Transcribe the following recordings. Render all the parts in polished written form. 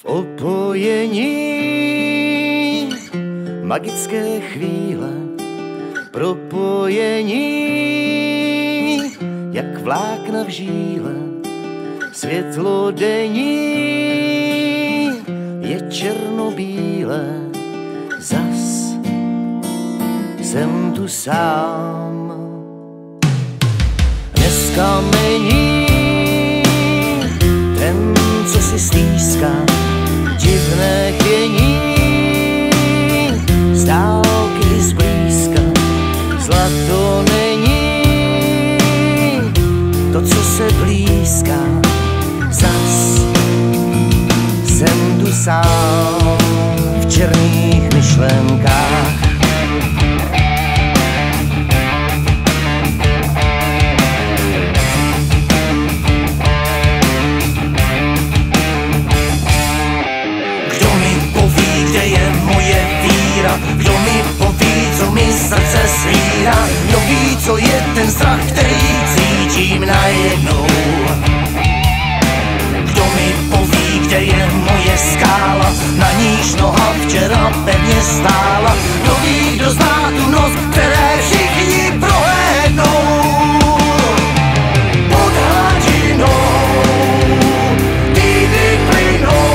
V opojení magické chvíle, propojení jak vlákna v žíle, světlo denní je černobílé, zas jsem tu sám. Dneska mení ten, co si stýská, divné chvění, z dálky i zblízka. Zlato není to, co se blízká, zas jsem tu sám v černých myšlenkách. Kdo mi poví, co mi srdce svírá, kdo ví, co je ten strach, který cítím najednou. Kdo mi poví, kde je moje skála, na níž noha včera pevně stála, kdo ví, kdo zná tu noc, které všichni prohlédnou. Pod hladinou týdny plynou,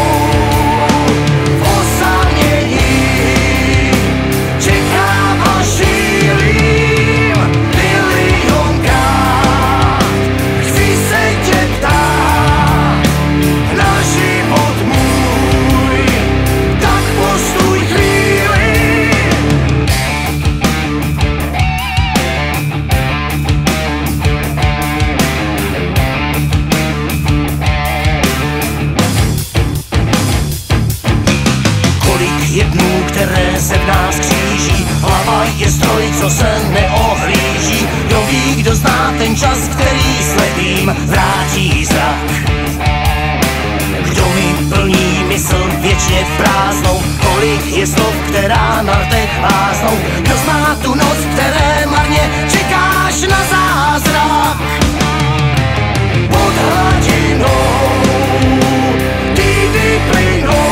dnů, které se v nás kříží, hlava je stroj, co se neohlíží. Kdo ví, kdo zná ten čas, který slepým vrátí zrak. Kdo mi plní mysl věčně prázdnou, kolik je slov, která na rtech váznou. Kdo zná tu noc, které marně čekáš na zázrak. Pod hladinou týdny plynou,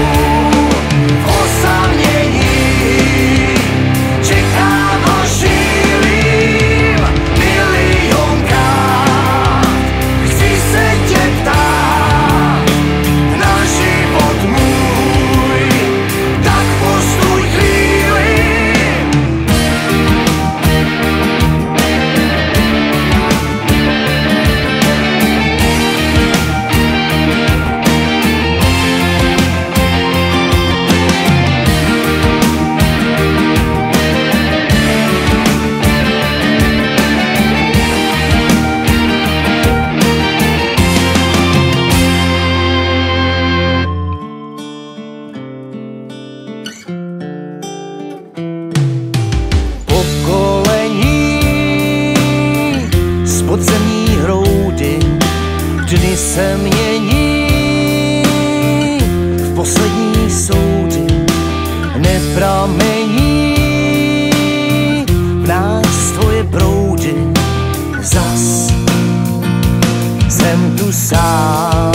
podzemní hroudy, dny se mění v poslední soudy, nepramení v nás tvoje proudy, zas jsem tu sám.